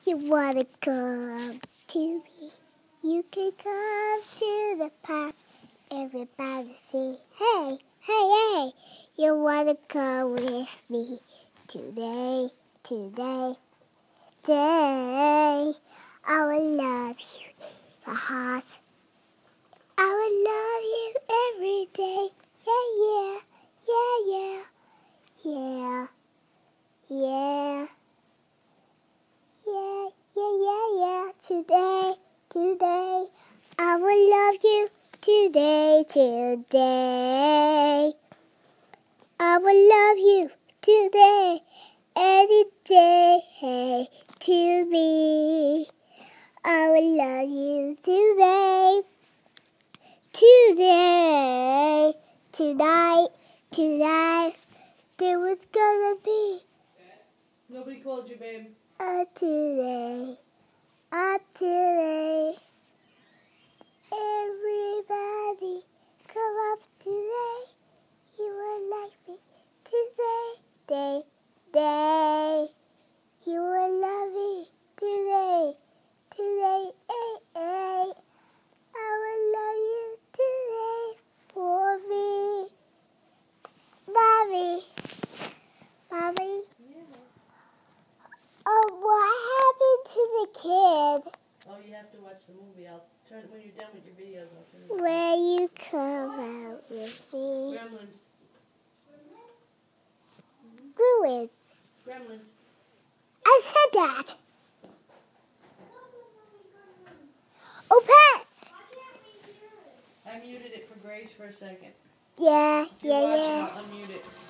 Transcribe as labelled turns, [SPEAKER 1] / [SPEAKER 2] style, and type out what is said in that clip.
[SPEAKER 1] You wanna come to me? You can come to the park. Everybody say, hey, hey, hey. You wanna come with me today, today, today. I will love you, my heart. I will love you every day. Yeah, yeah, yeah, yeah, yeah, yeah, yeah, yeah, yeah. Today, today, I will love you today, today. I will love you today, any day, hey, to me. I will love you today, today, tonight, tonight. There was gonna be
[SPEAKER 2] Nobody called you, babe.
[SPEAKER 1] today, today. Everybody come up today. You will like me today, day, day. You will love me today, today, hey. I will love you today for me. Mommy, Mommy.
[SPEAKER 2] Yeah.
[SPEAKER 1] Oh, what happened to the kid?
[SPEAKER 2] Oh, you have to watch the movie. I'll turn when you're done with your videos. I'll turn it.
[SPEAKER 1] Will you come out with me?
[SPEAKER 2] Gremlins.
[SPEAKER 1] Ruins.
[SPEAKER 2] Gremlins.
[SPEAKER 1] I said that. Oh, Pat.
[SPEAKER 2] I muted it for Grace for a second.
[SPEAKER 1] Yeah,
[SPEAKER 2] If you're
[SPEAKER 1] yeah,
[SPEAKER 2] watching,
[SPEAKER 1] yeah.
[SPEAKER 2] I'll unmute it.